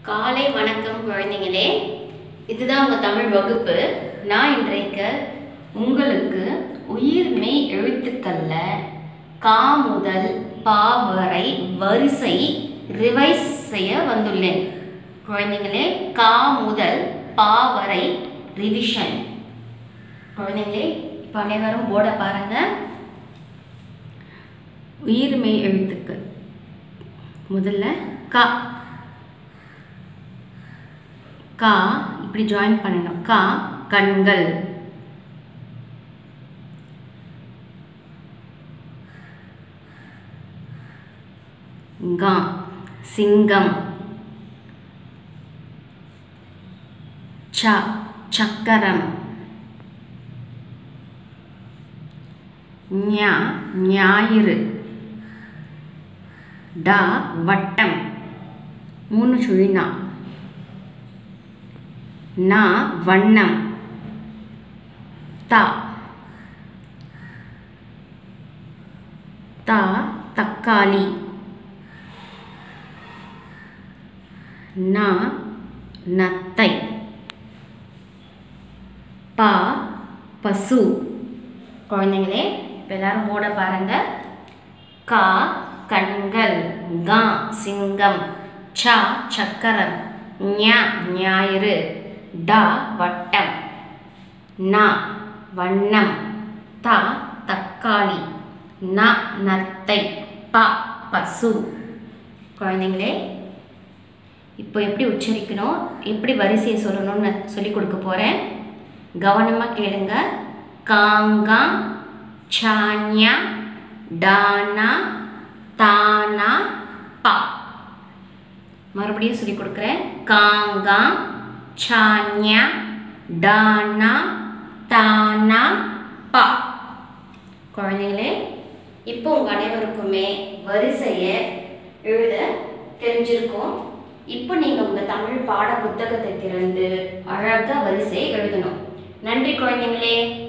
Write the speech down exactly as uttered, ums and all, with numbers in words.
காலை வணக்கம் குழந்தைகளே. இதுதான் உங்கள் தமிழ் வகுப்பு. நான் இன்றைக்கு உங்களுக்கு உயிர் மெய் எழுத்துக்களில் கா முதல் பா வரை வரிசை ரிவைஸ் செய்ய வந்துள்ளேன். குழந்தைகளே, கா முதல் பா வரை ரிவிஷன். குழந்தைங்களே, இப்போ அனைவரும் போர்டை பாருங்கள். உயிர் மெய் எழுத்துக்கள் முதல்ல கா. கா இப்படி ஜாயின் பண்ணணும். கா கண்கள். கா சிங்கம். ச சக்கரம். ஞா ஞாயிறு. டா வட்டம். மூணு சுழினா. நா வண்ணம். தா தா தக்காளி. நா நத்தை. பா பசு. குழந்தைங்களே, இப்போ எல்லாரும் போட பாருங்க. கா கண்கள். கா சிங்கம். ச சக்கரம். ஞா ஞாயிறு. டா வட்டம். நா வண்ணம். தா தக்காளி. ந நத்தை. பா பசு. குழந்தைங்களே, இப்போ எப்படி உச்சரிக்கணும், எப்படி வரிசையை சொல்லணும்னு சொல்லி கொடுக்க போகிறேன். கவனமாக கேளுங்க. காங்கா சான்யா டானா தானா பா. மறுபடியும் சொல்லி கொடுக்குறேன். காங்கா சான்யா டானா தானா பா. குழந்தைங்களே, இப்போ உங்கள் அனைவருக்குமே வரிசையை எழுத தெரிஞ்சிருக்கும். இப்போ நீங்கள் உங்கள் தமிழ் பாட புத்தகத்தை திறந்து அழகாக வரிசையை எழுதணும். நன்றி குழந்தைங்களே.